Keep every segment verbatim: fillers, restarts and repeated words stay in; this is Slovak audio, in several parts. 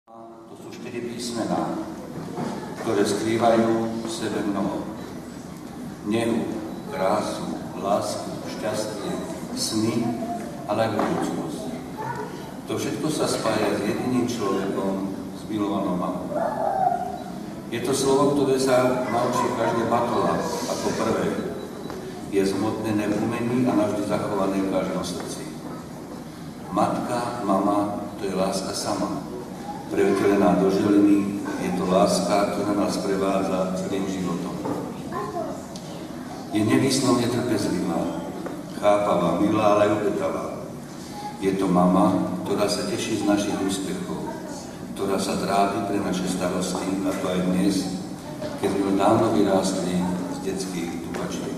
To sú štyri písmená, ktoré skrývajú v sebe mnoho. Nehu, krásu, lásku, šťastie, sny, ale aj budúcnosť. To všetko sa spája s jediným človekom, s milovanou mamou. Je to slovo, ktoré sa naučí každé batola ako prvé. Je zhmotnené v umení a navždy zachované v každom srdci. Matka, mama, to je láska sama. Prevtelená do žiliny, je to láska, ktorá nás prevádza celým životom. Je nevýslovne trpezlivá, chápavá, milá, ale aj obetavá. Je to mama, ktorá sa teší z našich úspechov, ktorá sa trápi pre naše starosti, a to aj dnes, keď sme dávno vyrástli z detských tupačiek.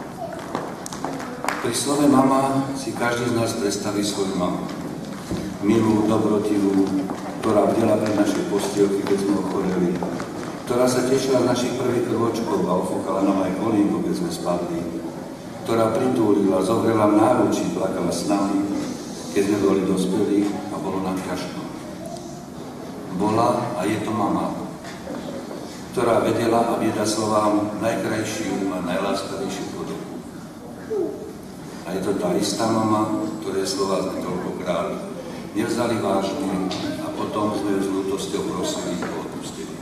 Pri slove mama si každý z nás predstaví svoju mamu. Milú, dobrotivú, ktorá bdela pri našej postielky, keď sme ochoreli, ktorá sa tešila z našich prvých krôčkov a ofúkala nám aj kolínku, keď sme spadli, ktorá pritúlila, zovrela v náručí, plakala s nami, keď sme boli dospelí a bolo nám ťažko. Bola a je to mama, ktorá vedela a vieda slovám najkrajšiu a najláskavejšiu podobu. A je to tá istá mama, ktoré slova sme toľkokrát nevzali vážne a potom sme ju s ľútosťou prosili o odpustenie.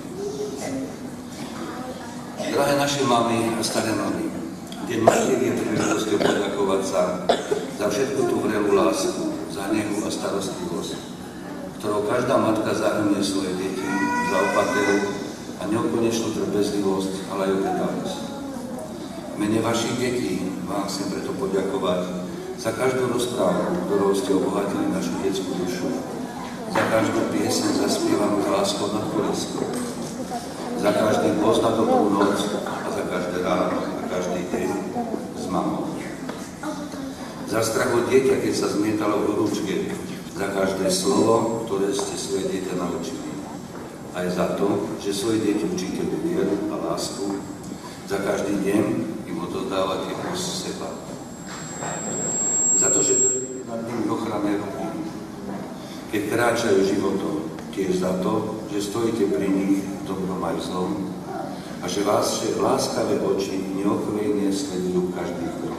Drahé naše mamy a staré mamy, Deň Matiek je príležitosťou poďakovať sa za všetku tú vrelú lásku, za nehu a starostlivosť, ktorou každá matka zahrnie svoje deti, za opateru a neokonečnú trpezlivosť, ale aj obetavosť. V mene vašich detí vám chcem preto poďakovať za každú rozprávu, ktorou ste obohatili našu detskú dušu, za každú pieseň zaspievanú s láskou nad koleskou, za každý post na dobrú noc a za každé ráno a každý deň s mamou. Za strach od dieťa, keď sa zmietalo v horúčke, za každé slovo, ktoré ste svoje dieťa naučili. Aj za to, že svoje dieťa učíte vieru a lásku, za každý deň im odozdávate kus seba. Za to, že držíte nad nimi ochranné ruky, keď kráčajú životom, tiež za to, že stojíte pri nich v dobrom aj v zlom a že vaše láskavé oči neochvejne sledujú každý krok.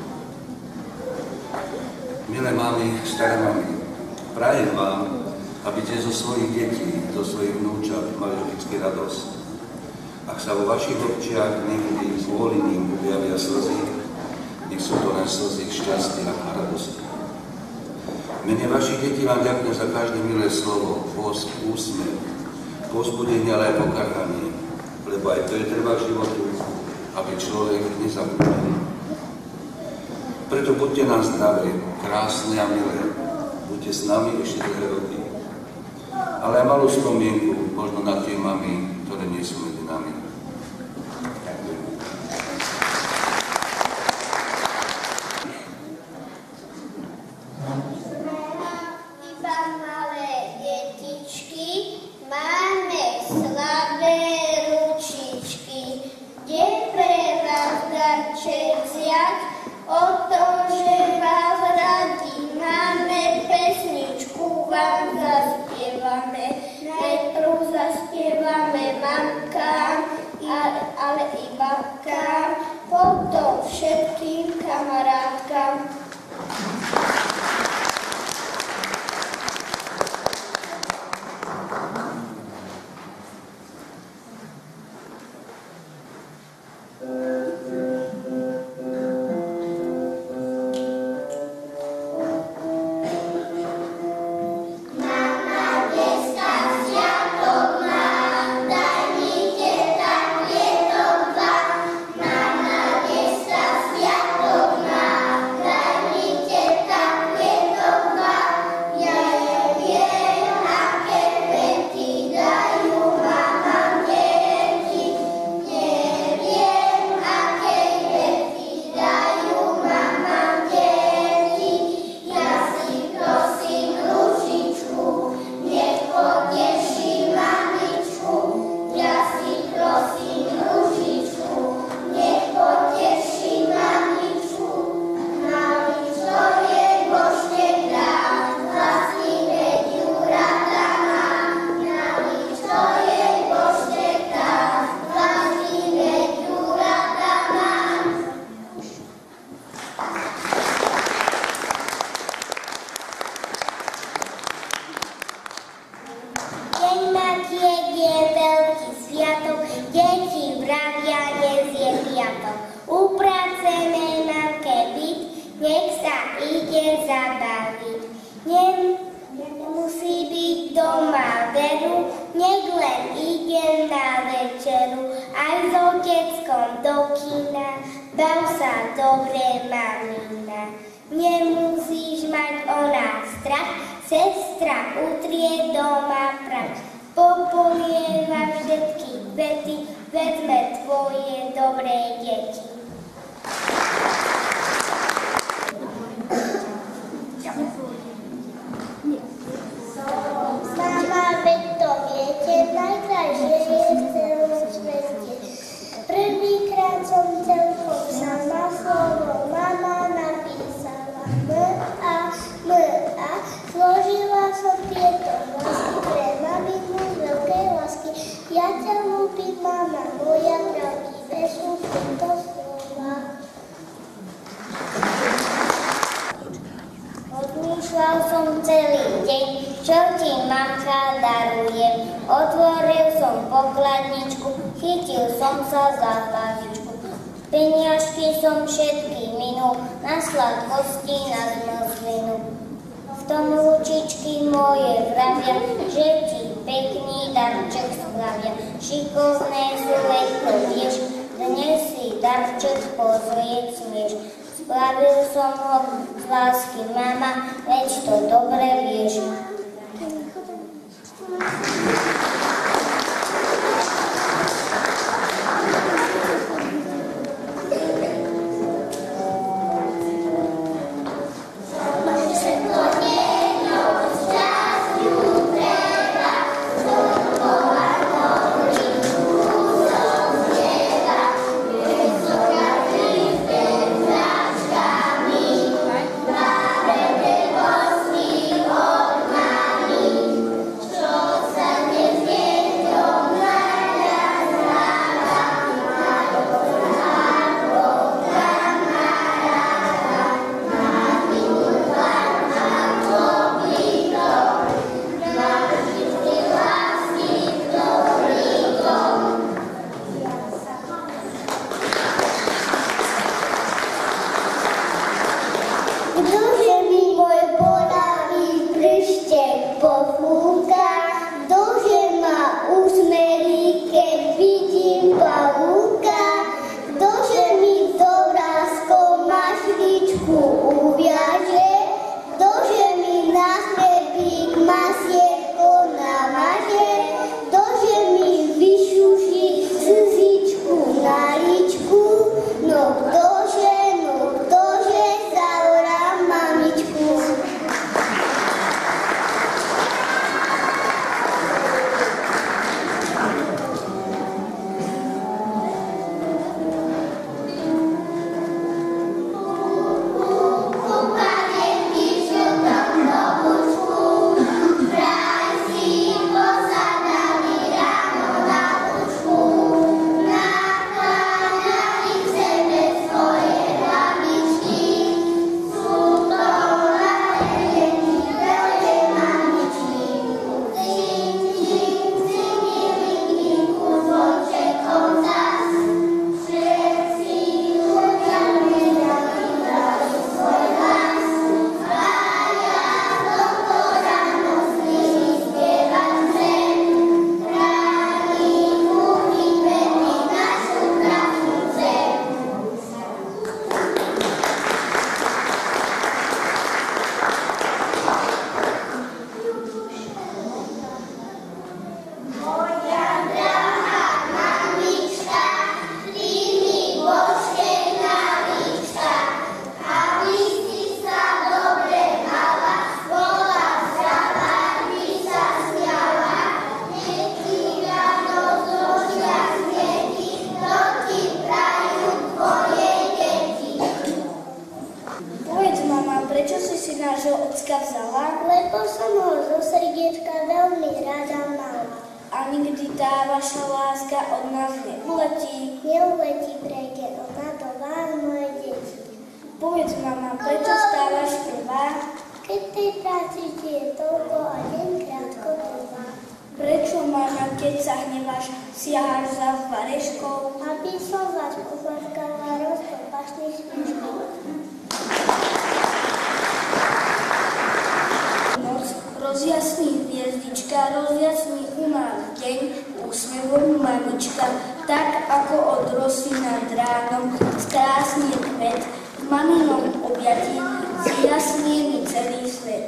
Milé mamy, staré mamy, prajem vám, aby ste zo svojich detí, zo svojich vnúčat mali vždycky radosť. Ak sa vo vašich očiach niekedy zvolením objavia slzy, nech sú to len slzy šťastia a radosti. V mene vašich detí vám ďakujem za každé milé slovo, bosk, úsmev, povzbudenie, ale aj pokarhanie, lebo aj to je treba v životu, aby človek nezabudol. Preto buďte nám zdravé, krásne a milé, buďte s nami ešte dlhé roky. Ale aj malú spomienku, možno na tie mamy, ktoré nie sú medzi nami. Ďakujem. Iba malé detičky, máme slabé ručičky, kde pre vás darček vziať, o to, že vás radi máme, pesničku vám zaspievame. Najprv zaspievame mamkám, ale i babkám, potom všetkým kamarátkam. Mama, dneska sviatok mám, daj mi tebe sa dobre, mamina. Nemusíš mať o nás strach, sestra utrie doma prach. Popolieva všetky vety, vezme tvoje dobré deti. Mama, veď to viete, najkrajšie je v celom svete. Prvýkrát som celkom sama slovo mama napísala. M-a, M-a, zložila som tieto vlasky pre maminu z veľkej lásky. Ja ťa ľúbim, mama moja, pravdivé sú tieto slova. Odmýšľal som celý deň, čo ti mamka daruje. Otvoril som pokladničku, chytil som sa za hlavičku. Peniažky som všetky minul, na sladkosti, na zmrzlinu. V tom ručičky moje vravia, že ti pekný darček spravia. Šikovné sú, veď to vieš, dnes si darček pozrieť smieš. Spravil som ho z lásky, mama, veď to dobre vieš. Rozjasní hviezdička mamička, rozjasní u nás deň úsmevom mamička, tak ako od rosy nad ránom strásne kvet, v maminom objatí zjasnie mi celý svet.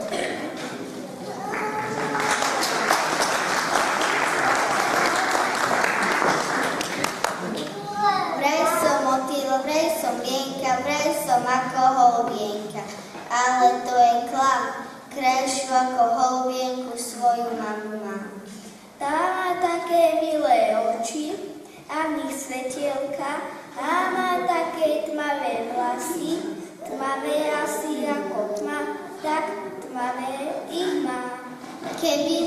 Vraj som motýl, vraj som vienka, vraj som ako holubienka, ale to je klam, krajšiu ako holubienku svoju mamu mám. Tá má také milé oči a v nich svetielka, a má také tmavé vlasy, tmavé asi ako tma, tak tmavé ich má. Keby